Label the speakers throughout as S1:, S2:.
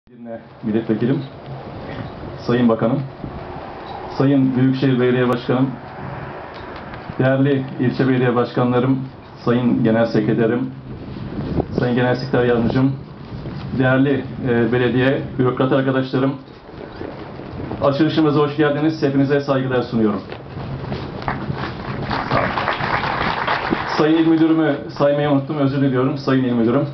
S1: Milletvekilim, Sayın Bakanım, Sayın Büyükşehir Belediye Başkanım, değerli ilçe belediye başkanlarım, Sayın Genel Sekreterim, Sayın Genel Sekreter Yardımcım, değerli belediye bürokrat arkadaşlarım, açılışımıza hoş geldiniz. Hepinize saygılar sunuyorum. Sayın İl Müdürümü saymayı unuttum, özür diliyorum. Sayın İl Müdürüm.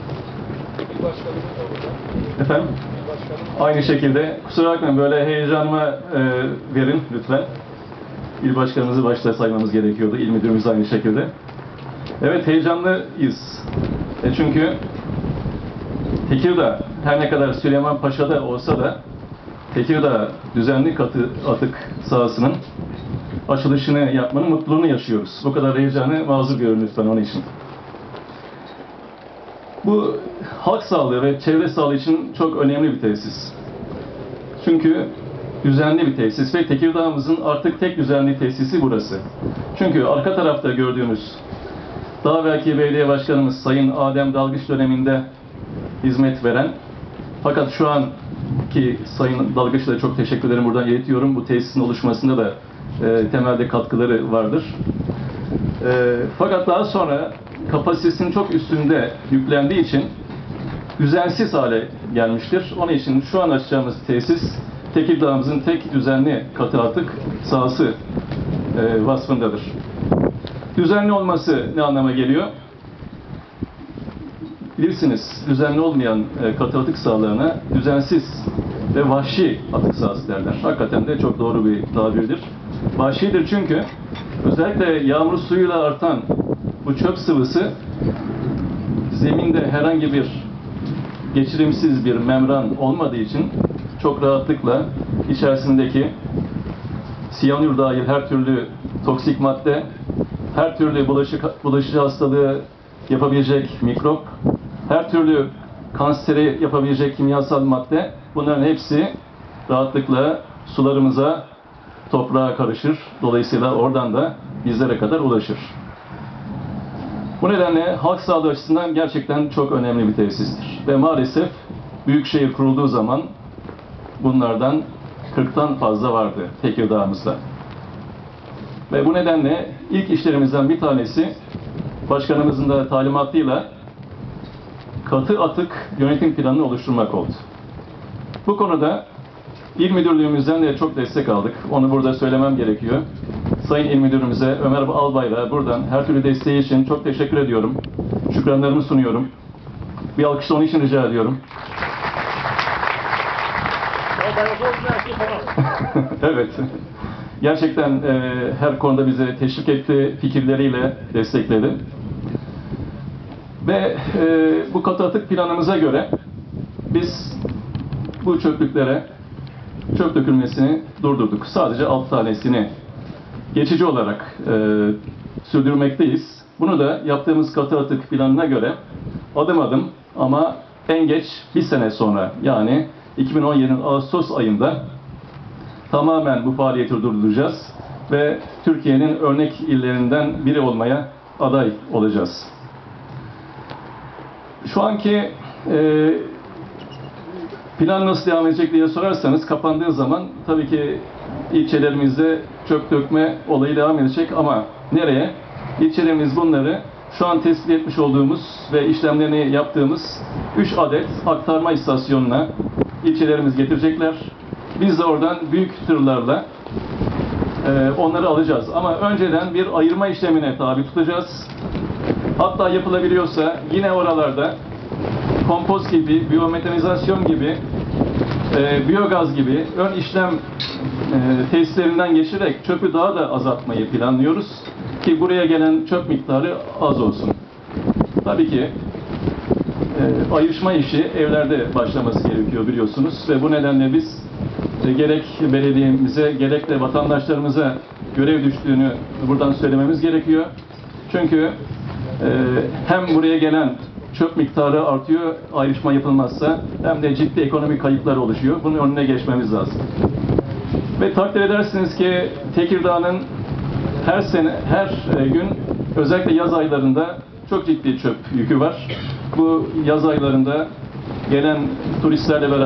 S1: Efendim? Aynı şekilde. Kusura bakmayın, böyle heyecanıma verin lütfen. İl başkanımızı başta saymamız gerekiyordu. İl müdürümüz aynı şekilde. Evet, heyecanlıyız. Çünkü Tekirdağ her ne kadar Süleymanpaşa'da olsa da Tekirdağ düzenli katı atık sahasının açılışını yapmanın mutluluğunu yaşıyoruz. Bu kadar heyecanı mazur görün lütfen onun için. Bu halk sağlığı ve çevre sağlığı için çok önemli bir tesis. Çünkü düzenli bir tesis ve Tekirdağ'ımızın artık tek düzenli tesisi burası. Çünkü arka tarafta gördüğümüz daha belki belediye başkanımız Sayın Adem Dalgıç döneminde hizmet veren, fakat şu anki Sayın Dalgıç'a da çok teşekkür ederim, buradan iletiyorum. Bu tesisin oluşmasında da temelde katkıları vardır. Fakat daha sonra kapasitesinin çok üstünde yüklendiği için düzensiz hale gelmiştir. Onun için şu an açacağımız tesis Tekirdağ'ımızın tek düzenli katı atık sahası vasfındadır. Düzenli olması ne anlama geliyor? Bilirsiniz, düzenli olmayan katı atık sahalarına düzensiz ve vahşi atık sahası derler. Hakikaten de çok doğru bir tabirdir. Vahşidir çünkü özellikle yağmur suyuyla artan bu çöp sıvısı zeminde herhangi bir geçirimsiz bir membran olmadığı için çok rahatlıkla içerisindeki siyanür dahil her türlü toksik madde, her türlü bulaşıcı hastalığı yapabilecek mikrop, her türlü kanseri yapabilecek kimyasal madde, bunların hepsi rahatlıkla sularımıza, toprağa karışır. Dolayısıyla oradan da bizlere kadar ulaşır. Bu nedenle halk sağlığı açısından gerçekten çok önemli bir tesistir. Ve maalesef büyükşehir kurulduğu zaman bunlardan 40'tan fazla vardı Tekirdağ'ımızda. Ve bu nedenle ilk işlerimizden bir tanesi başkanımızın da talimatıyla katı atık yönetim planını oluşturmak oldu. Bu konuda İl Müdürlüğümüzden de çok destek aldık. Onu burada söylemem gerekiyor. Sayın İl Müdürümüze Ömer Albayrak'a buradan her türlü desteği için çok teşekkür ediyorum. Şükranlarımı sunuyorum. Bir alkış onun için rica ediyorum. Evet. Gerçekten her konuda bize teşvik etti, fikirleriyle destekledi. Ve bu katı atık planımıza göre biz bu çöplüklere çöp dökülmesini durdurduk. Sadece 6 tanesini geçici olarak sürdürmekteyiz. Bunu da yaptığımız katı atık planına göre adım adım ama en geç bir sene sonra, yani 2017'nin Ağustos ayında tamamen bu faaliyeti durduracağız ve Türkiye'nin örnek illerinden biri olmaya aday olacağız. Şu anki plan nasıl devam edecek diye sorarsanız, kapandığı zaman tabii ki ilçelerimizde çöp dökme olayı devam edecek ama nereye? İlçelerimiz bunları şu an tespit etmiş olduğumuz ve işlemlerini yaptığımız 3 adet aktarma istasyonuna ilçelerimiz getirecekler. Biz de oradan büyük tırlarla onları alacağız. Ama önceden bir ayırma işlemine tabi tutacağız. Hatta yapılabiliyorsa yine oralarda kompost gibi, biyometanizasyon gibi, biyogaz gibi ön işlem tesislerinden geçirerek çöpü daha da azaltmayı planlıyoruz ki buraya gelen çöp miktarı az olsun. Tabii ki ayrışma işi evlerde başlaması gerekiyor biliyorsunuz ve bu nedenle biz gerek belediyemize gerek de vatandaşlarımıza görev düştüğünü buradan söylememiz gerekiyor. Çünkü hem buraya gelen çöp miktarı artıyor ayrışma yapılmazsa, hem de ciddi ekonomik kayıplar oluşuyor. Bunun önüne geçmemiz lazım. Ve takdir edersiniz ki Tekirdağ'ın her gün özellikle yaz aylarında çok ciddi çöp yükü var. Bu yaz aylarında gelen turistlerle beraber